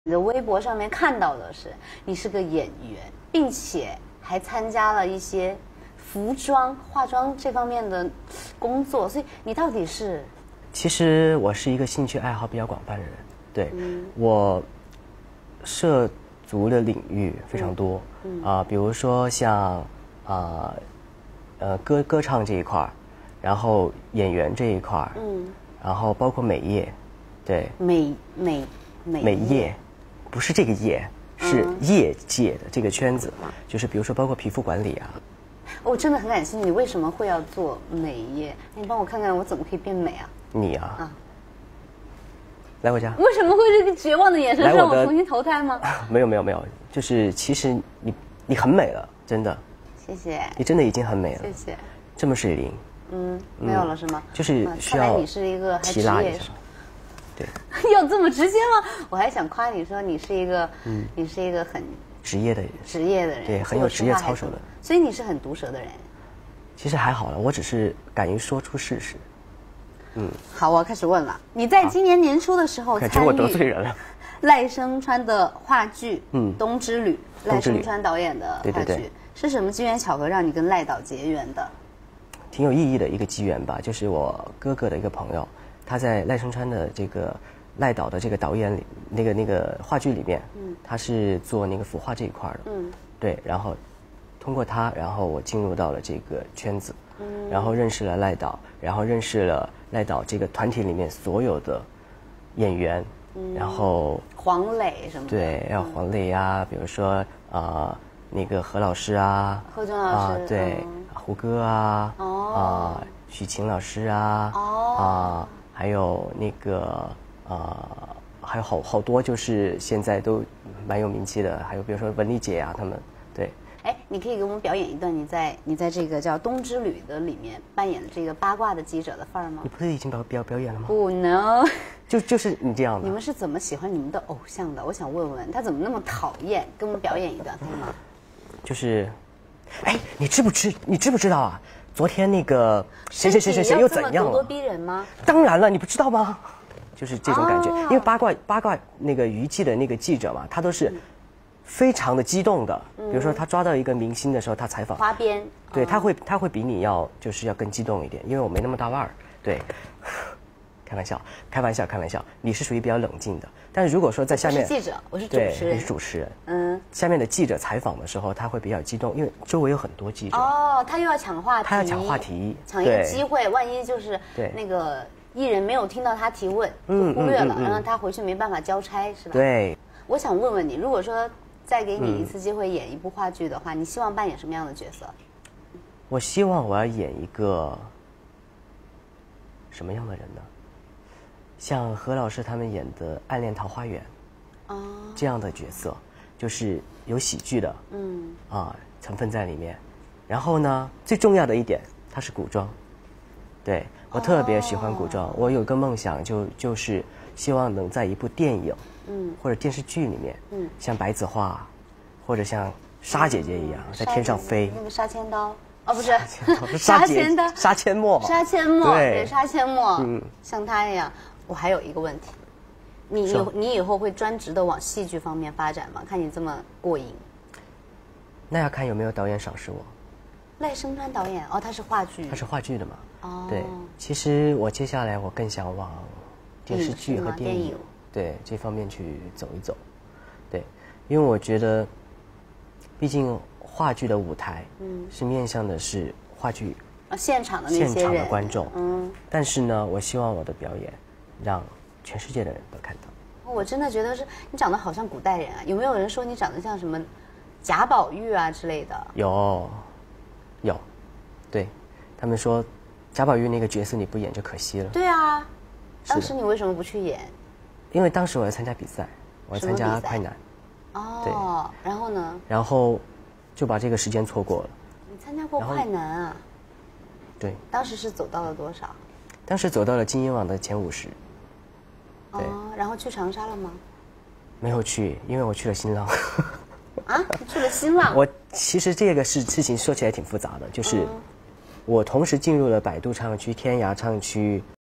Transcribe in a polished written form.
你的微博上面看到的是你是个演员，并且还参加了一些服装、化妆这方面的工作，所以你到底是？ 其实我是一个兴趣爱好比较广泛的人，对，我涉足的领域非常多，比如说像歌唱这一块儿，然后演员这一块儿，然后包括美业，对， 美业，不是这个业，是业界的这个圈子，就是比如说包括皮肤管理啊。 我真的很感兴趣，你为什么会要做美业？你帮我看看我怎么可以变美啊？ 你啊，来我家。 为什么会这个绝望的眼神让我重新投胎吗？ 没有，就是其实你很美了，真的。 谢谢。 你真的已经很美了。 谢谢。 这么水灵。 没有了是吗？ 就是需要看来你是一个还职业手。 对。 要这么直接吗？我还想夸你说你是一个，你是一个很职业的人。 职业的人。 对，很有职业操守的。 所以你是很毒舌的人。 其实还好了，我只是敢于说出事实。 好，我要开始问了。你在今年年初的时候参与我得罪人了。 赖声川的话剧《冬之旅》，赖声川导演的话剧，是什么机缘巧合让你跟赖导结缘的？ 挺有意义的一个机缘吧，就是我哥哥的一个朋友，他在赖声川的这个赖导的这个导演里，那个话剧里面，他是做那个腐化这一块的，对，然后通过他，然后我进入到了这个圈子，然后认识了赖导，然后认识了赖导这个团体里面所有的演员，然后黄磊什么的， 对，要黄磊啊，比如说那个何老师啊， 何炅老师， 对，胡歌啊，许晴老师啊，还有那个还有好多就是现在都蛮有名气的，还有比如说文丽姐啊他们，对。 哎，你可以给我们表演一段你在这个叫《冬之旅》的里面扮演的这个八卦的记者的范儿吗？ 你不是已经表演了吗？ 不能， 就是你这样的。 你们是怎么喜欢你们的偶像的？我想问问他怎么那么讨厌？给我们表演一段可以吗？就是， 哎，你知不知道啊？昨天那个谁又怎样了？ 咄咄逼人吗？ 当然了，你不知道吗？就是这种感觉，因为八卦那个娱记的那个记者嘛，他都是非常的激动的。比如说他抓到一个明星的时候，他采访花边， 对，他会比你要更激动一点，因为我没那么大腕儿，对。开玩笑，你是属于比较冷静的。但是如果说在下面， 我是记者，我是主持人， 你是主持人，下面的记者采访的时候，他会比较激动，因为周围有很多记者。 他又要抢话题， 他要抢话题， 抢一个机会，万一就是那个艺人没有听到他提问，忽略了，让他回去没办法交差，是吧？ 对。 我想问问你，如果说再给你一次机会演一部话剧的话，你希望扮演什么样的角色？ 我希望我要演一个什么样的人呢？像何老师他们演的《暗恋桃花源》这样的角色，就是有喜剧的成分在里面。然后呢，最重要的一点，它是古装。对，我特别喜欢古装。我有个梦想，就是希望能在一部电影或者电视剧里面，像白子画或者像沙姐姐一样在天上飞。 那个杀千刀不是杀千刀，杀阡陌， 对，杀阡陌，像他一样。我还有一个问题，你以后会专职的往戏剧方面发展吗？看你这么过瘾。 那要看有没有导演赏识我。 赖声川导演他是话剧。 他是话剧的嘛？对，其实我接下来我更想往电视剧和电影对这方面去走一走。对，因为我觉得，毕竟话剧的舞台是面向的是话剧现场的那些人， 现场的观众。但是呢，我希望我的表演让全世界的人都看到。 我真的觉得是你长得好像古代人啊！有没有人说你长得像什么贾宝玉啊之类的？ 有，对，他们说贾宝玉那个角色你不演就可惜了。 对啊，当时你为什么不去演？ 因为当时我要参加比赛，我要参加快男。 对，然后呢？ 然后就把这个时间错过了。 你参加过快男啊？ 对。当时是走到了多少？ 当时走到了金鹰网的前50。对。 然后去长沙了吗？ 没有去，因为我去了新浪。 你去了新浪？ 我其实这个事情说起来挺复杂的，就是我同时进入了百度唱区、天涯唱区。